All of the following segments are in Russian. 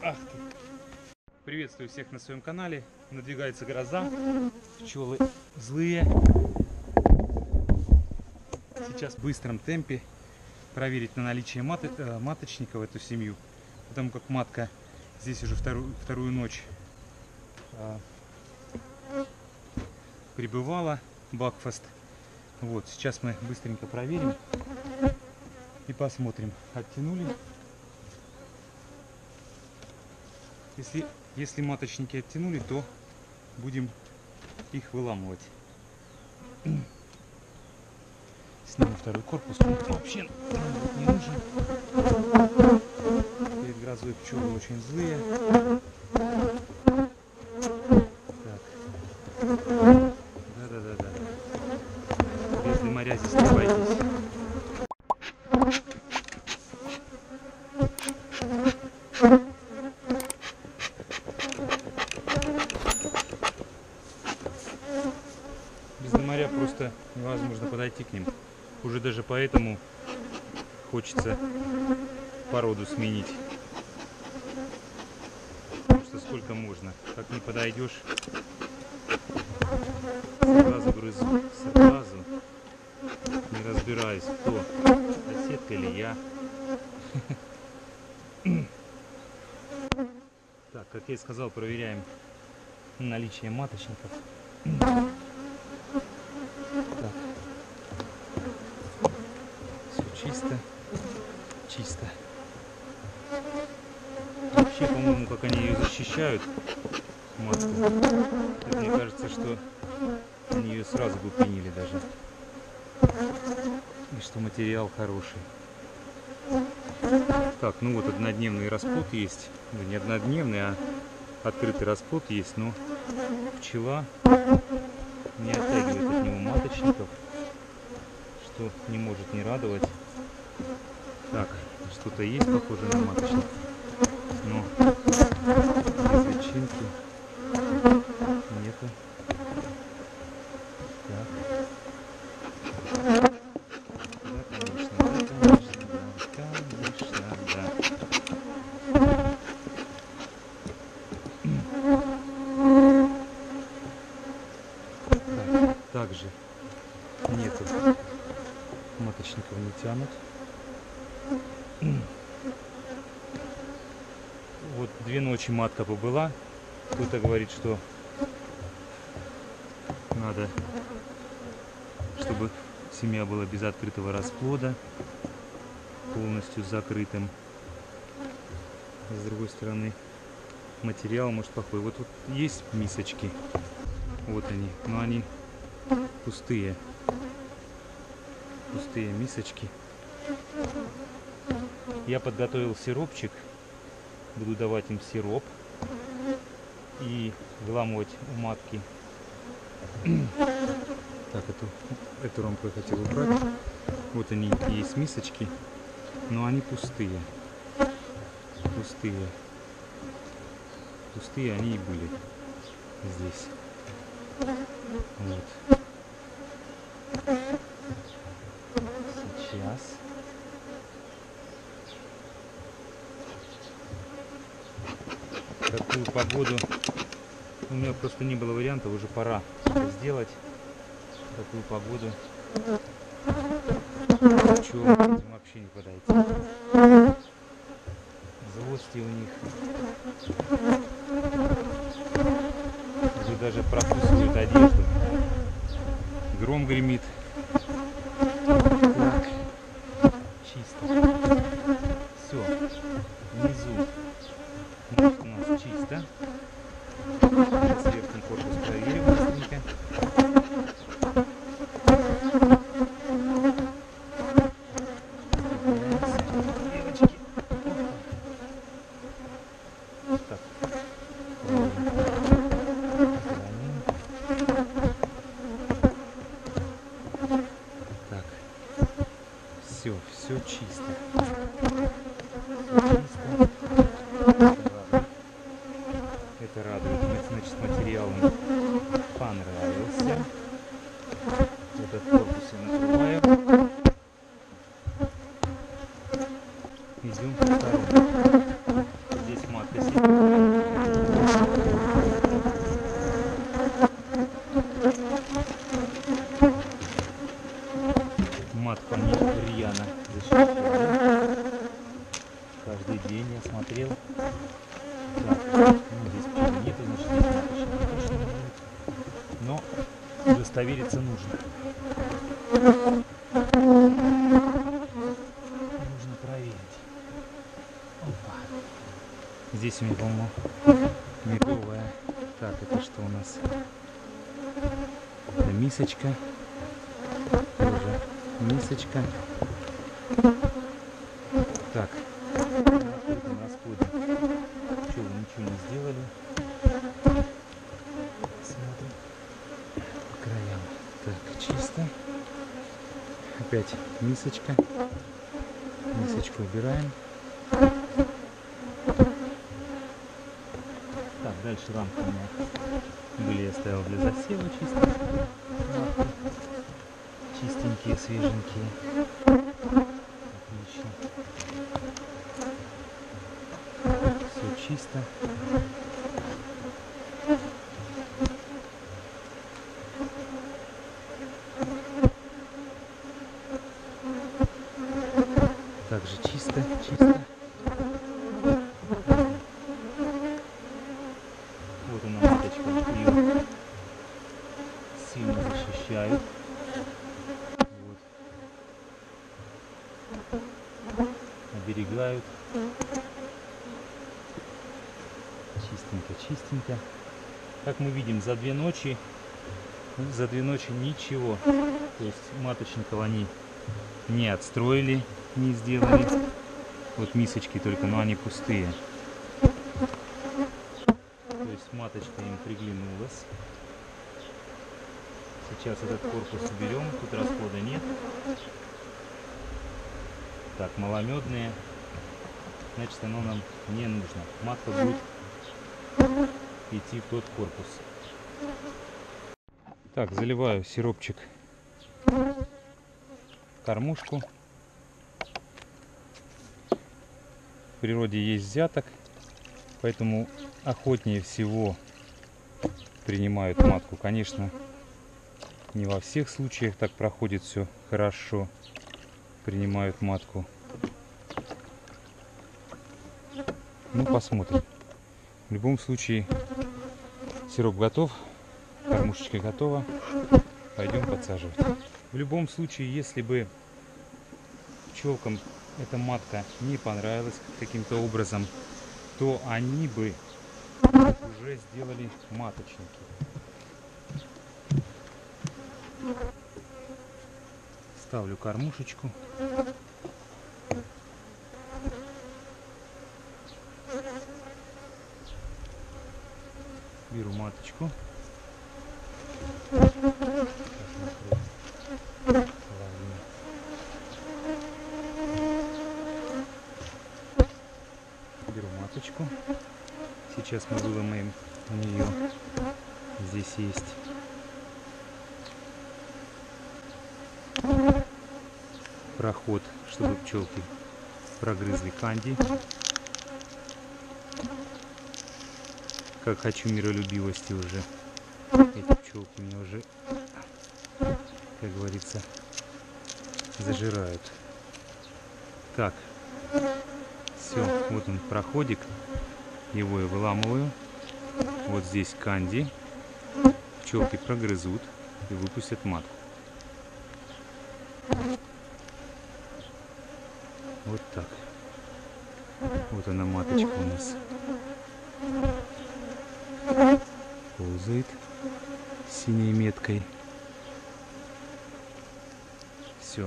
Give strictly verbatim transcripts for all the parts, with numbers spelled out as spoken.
Ах ты. Приветствую всех на своем канале. Надвигается гроза. Пчелы злые. Сейчас в быстром темпе проверить на наличие мат... маточника в эту семью. Потому как матка здесь уже вторую, вторую ночь а, прибывала. Бакфаст. Вот, сейчас мы быстренько проверим и посмотрим. Оттянули. Если, если маточники оттянули, то будем их выламывать. Снимем второй корпус. Он вообще не нужен. Перед грозой пчелы очень злые. Так. Да-да-да-да. Без дымаря здесь не обойтись. Без дымаря просто невозможно подойти к ним. Уже даже поэтому хочется породу сменить. Потому что сколько можно. Как не подойдешь, сразу грызу, сразу. Не разбираюсь, кто, соседка или я. Так, как я и сказал, проверяем наличие маточников. Так. Все чисто, чисто. Вообще, по-моему, как они ее защищают, матку, это, мне кажется, что они ее сразу бы приняли даже. И что материал хороший. Так, ну вот однодневный расплод есть. Да не однодневный, а открытый расплод есть, но пчела не оттягивает от него маточников, что не может не радовать. Так, что-то есть похоже на маточник, но без личинки нету. Так. Да, конечно, да, конечно, да, конечно, да. Так, также нету, маточников не тянут. Вот две ночи матка побыла. Кто-то говорит, что надо, чтобы семья была без открытого расплода, полностью закрытым. С другой стороны, материал может плохой. Вот тут есть мисочки, вот они, но они пустые, пустые мисочки. Я подготовил сиропчик, буду давать им сироп и выламывать у матки. Так, эту, эту рамку я хотел убрать. Вот они, есть мисочки, но они пустые. Пустые. Пустые они и были здесь. Вот. Сейчас. Такую погоду у меня просто не было варианта, уже пора это сделать. Такую погоду пчел этим вообще не подойти. Злости у них уже даже прокусывают одежду. Гром гремит. Так, чисто. Все, внизу может, у нас чисто. Сейчас верхний корпус проверим быстренько. Девочки. Так. Так. Все, все чисто. Все чисто. Это радует. Значит, материал мне понравился. Этот корпус я накрываю. Идем по второму. Здесь матка сидит. посмотрел. Так, ну, здесь пчелы нету, значит здесь маточника точно не будет. Но удостовериться нужно. Нужно проверить. Опа. Здесь у меня, по-моему, медовая. Так, это что у нас? Это мисочка. Тоже мисочка. Так, находим, расходим. Пчелы ничего не сделали. Смотрим по краям. Так, чисто. Опять мисочка. Мисочку убираем. Так, дальше рамки у меня были, я ставил для засева чисто. Чистенькие, свеженькие. Отлично. Все чисто. Также чисто, чисто. Вот она маточка, ее сильно защищают. Вот. Оберегают. Чистенько, чистенько. Как мы видим, за две ночи, за две ночи ничего. То есть маточников они не отстроили, не сделали. Вот мисочки только, но они пустые. То есть маточка им приглянулась. Сейчас этот корпус уберем, тут расхода нет. Так, маломедные. Значит, оно нам не нужно. Матка будет идти в тот корпус. Так, заливаю сиропчик в кормушку. В природе есть взяток, поэтому охотнее всего принимают матку. Конечно, не во всех случаях так проходит все хорошо. Принимают матку. Ну, посмотрим. В любом случае, сироп готов, кормушечка готова. Пойдем подсаживать. В любом случае, если бы пчелкам эта матка не понравилась каким-то образом, то они бы уже сделали маточники. Ставлю кормушечку. Беру маточку. Беру маточку. Сейчас мы выломаем у нее. Здесь есть проход, чтобы пчелки прогрызли канди. Как хочу миролюбивости уже. Эти пчелки меня уже, как говорится, зажирают. Так, все, вот он проходик. Его я выламываю. Вот здесь канди. Пчелки прогрызут и выпустят матку. Вот так. Вот она, маточка у нас. Ползает синей меткой. Все.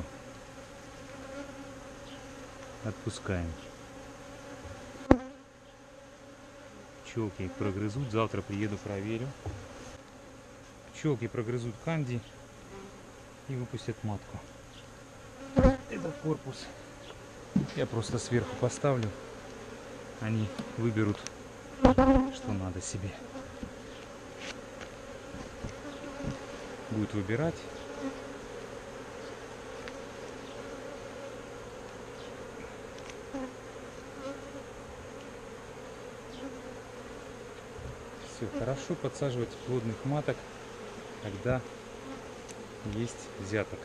Отпускаем. Пчелки их прогрызут. Завтра приеду, проверю. Пчелки прогрызут канди и выпустят матку. Этот корпус я просто сверху поставлю. Они выберут, что надо себе. Будет выбирать. Все, хорошо подсаживать плодных маток, когда есть взяток.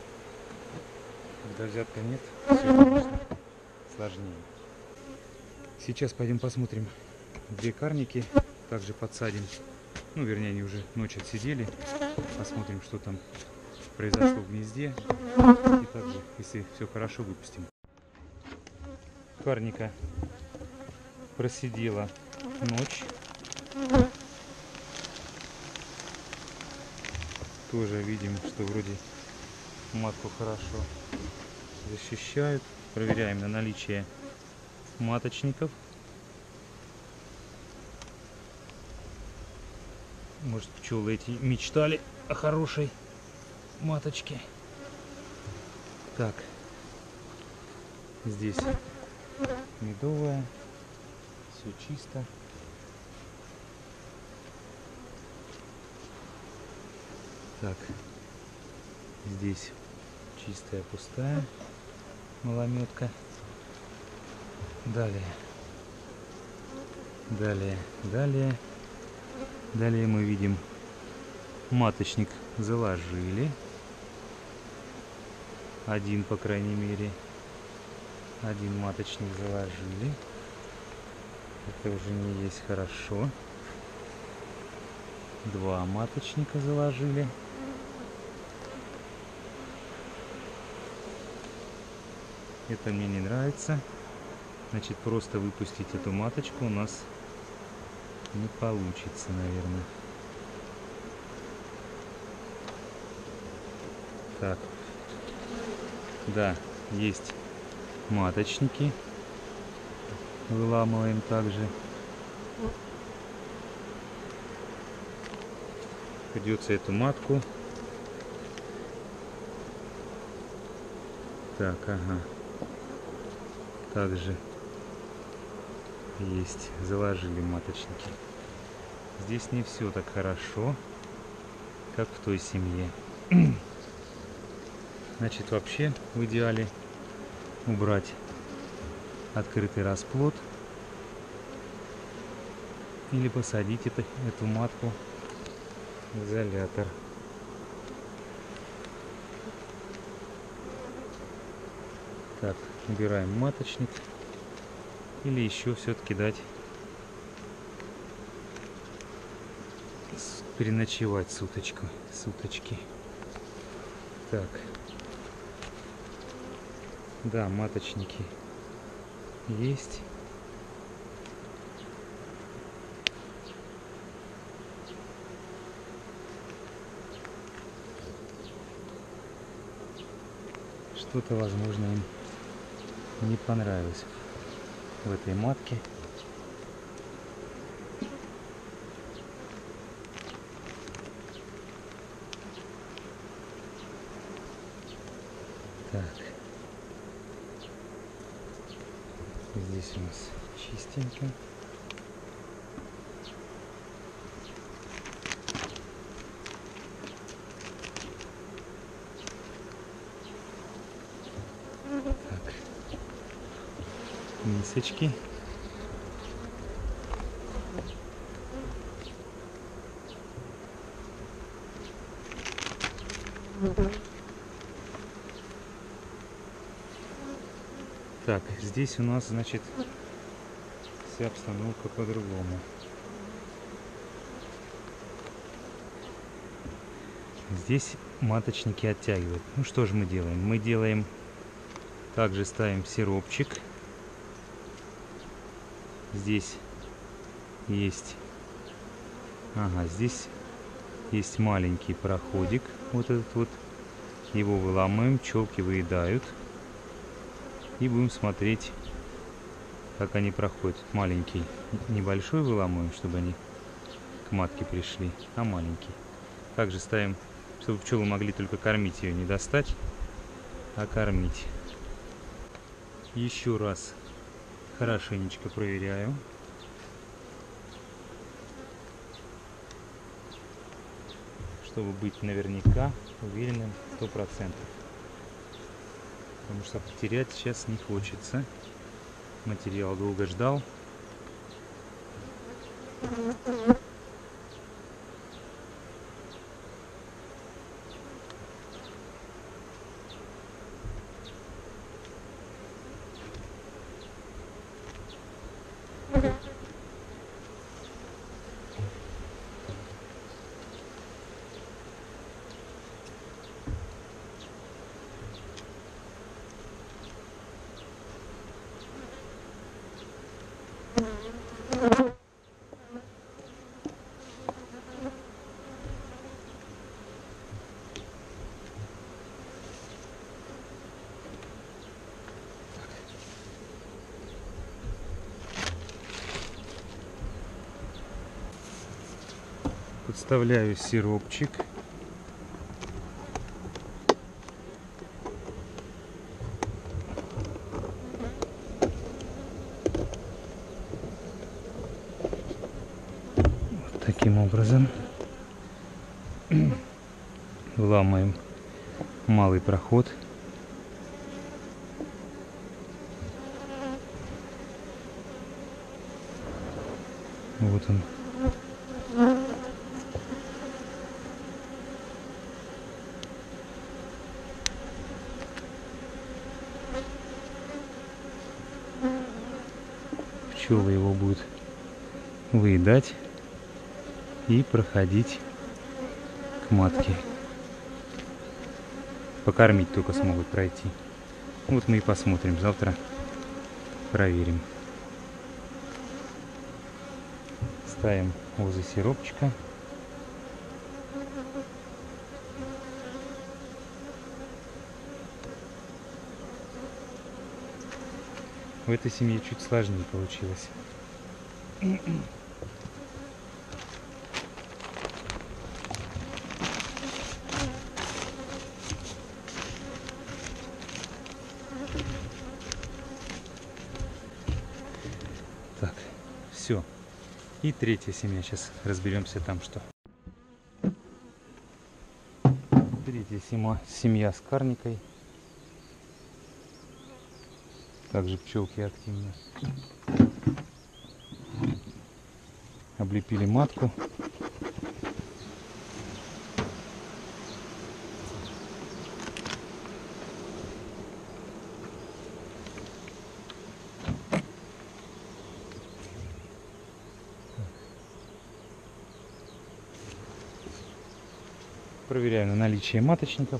Когда взятка нет, все, конечно, сложнее. Сейчас пойдем посмотрим две карники, также подсадим. Ну, вернее, они уже ночь отсидели. Посмотрим, что там произошло в гнезде. И также, если все хорошо, выпустим. Карника просидела ночь. Тоже видим, что вроде матку хорошо защищают. Проверяем на наличие маточников. Может, пчелы эти мечтали о хорошей маточке. Так, здесь медовая, все чисто. Так, здесь чистая, пустая малометка. Далее, далее, далее, далее мы видим маточник заложили. Один, по крайней мере, один маточник заложили. Это уже не есть хорошо. Два маточника заложили. Это мне не нравится. Значит, просто выпустить эту маточку у нас не получится, наверное. Так. Да, есть маточники. Выламываем также. Придется эту матку. Так, ага. Также есть, заложили маточники. Здесь не все так хорошо, как в той семье. Значит, вообще в идеале убрать открытый расплод или посадить это, эту матку в изолятор. Так, убираем маточник. Или еще все-таки дать переночевать суточку, суточки. Так. Да, маточники есть. Что-то, возможно, им не понравилось в этой матке. Так. Здесь у нас чистенько. Так. Мисочки. Так, здесь у нас, значит, вся обстановка по-другому. Здесь маточники оттягивают. Ну что же мы делаем? Мы делаем, также ставим сиропчик. Здесь есть, ага, здесь есть маленький проходик, вот этот вот. Его выламываем, пчелки выедают. И будем смотреть, как они проходят. Маленький, небольшой выламываем, чтобы они к матке пришли, а маленький. Также ставим, чтобы пчелы могли только кормить ее, не достать, а кормить. Еще раз хорошенечко проверяю. Чтобы быть наверняка уверенным сто процентов. Потому что потерять сейчас не хочется. Материал долго ждал. Подставляю сиропчик. Вот таким образом вламываем малый проход. Вот он. Пчелы его будут выедать и проходить к матке. Покормить только смогут пройти. Вот мы и посмотрим. Завтра проверим. Ставим возле сиропчика. В этой семье чуть сложнее получилось. Так, все. И третья семья. Сейчас разберемся там что. Третья семья, семья с карникой. Также пчелки активны. Облепили матку. Проверяю на наличие маточников.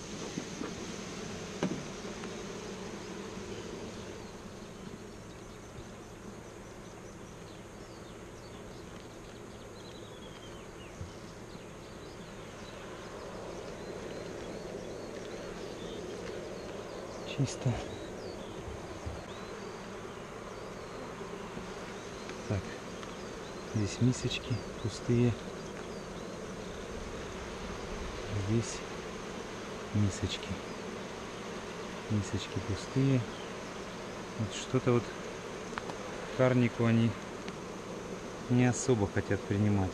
Чисто. Так, здесь мисочки пустые. Здесь мисочки. Мисочки пустые. Вот что-то вот карнику они не особо хотят принимать.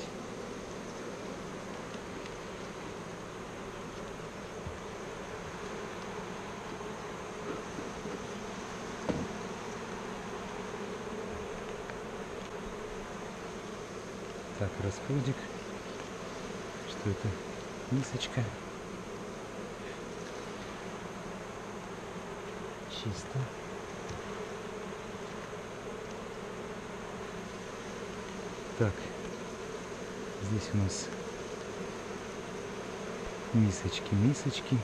Так, расплодик. Что это? Мисочка. Чисто. Так. Здесь у нас мисочки, мисочки.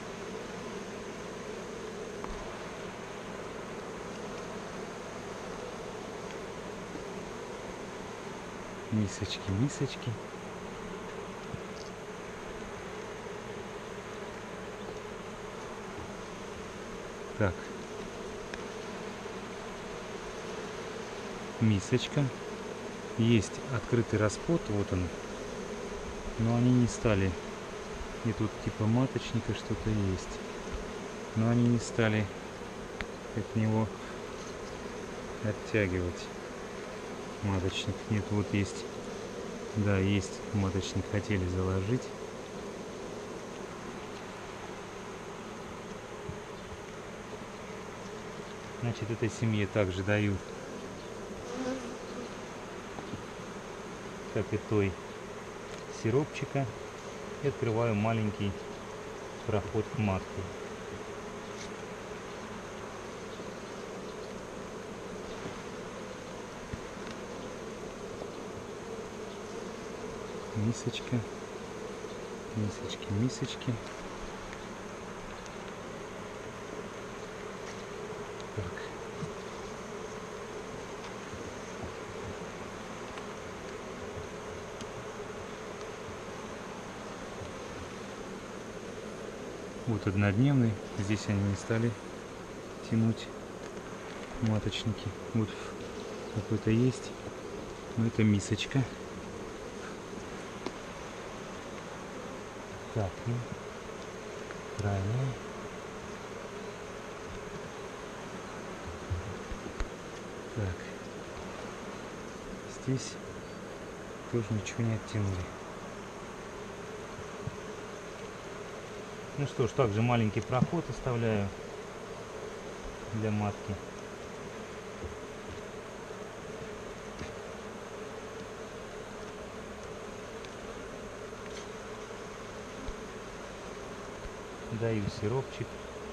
Мисочки, мисочки. Так. Мисочка. Есть открытый расплод, вот он. Но они не стали. И тут типа маточника что-то есть. Но они не стали от него оттягивать. Маточник. Нет, вот есть. Да, есть маточник. Хотели заложить. Значит, этой семье также даю, как и той, сиропчика. И открываю маленький проход к матке. Мисочка. Мисочки, мисочки. Так. Вот однодневный. Здесь они не стали тянуть маточники. Вот какой-то есть. Но это мисочка. Так, ну, правильно. Так, здесь тоже ничего не оттянули. Ну что ж, также маленький проход оставляю для матки. Даю сиропчик.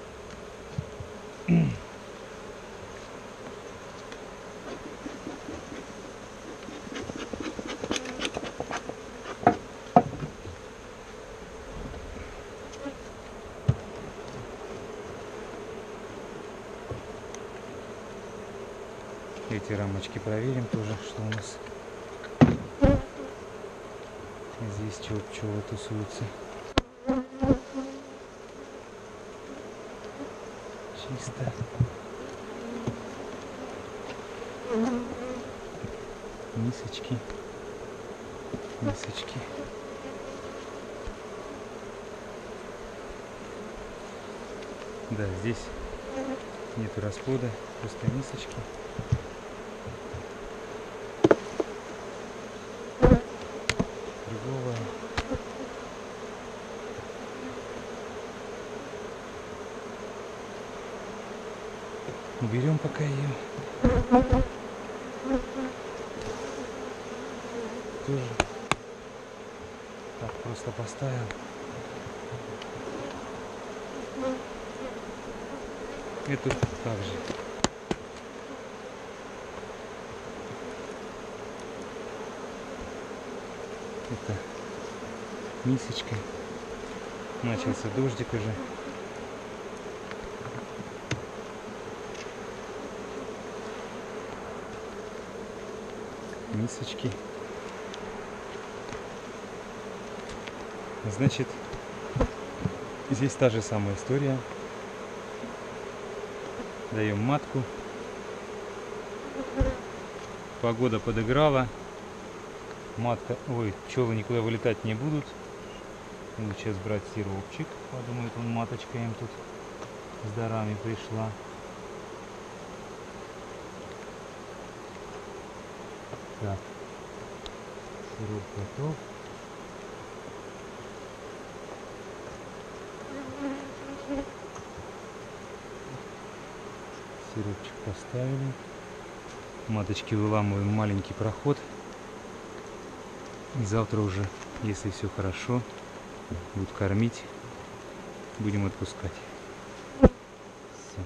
Эти рамочки проверим тоже, что у нас здесь чего пчелы тусуются. Чисто. Мисочки. Мисочки. Да, здесь нету расплода, просто мисочки. Другого. Уберем пока ее. Тоже так просто поставил. Эту также. Это мисочка. Начался дождик уже. Мисочки. Значит, здесь та же самая история. Даем матку. Погода подыграла. Матка, ой, пчелы никуда вылетать не будут. Буду сейчас брать сиропчик. Подумают, он маточка им тут с дарами пришла. Так, сироп готов. Сиропчик поставили. Маточки выламываем маленький проход. И завтра уже, если все хорошо, будут кормить, будем отпускать. Все.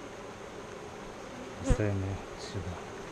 Ставим ее сюда.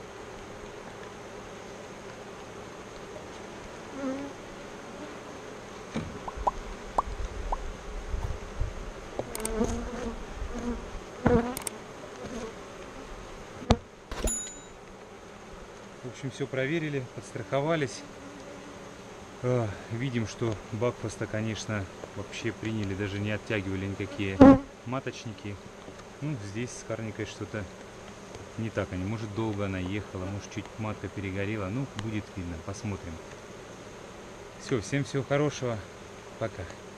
В общем, все проверили, подстраховались. Видим, что Бакфаста, конечно, вообще приняли, даже не оттягивали никакие маточники. Ну, здесь с Карникой что-то не так. Они, может, долго она ехала, может, чуть матка перегорела. Ну, будет видно, посмотрим. Все, всем всего хорошего. Пока.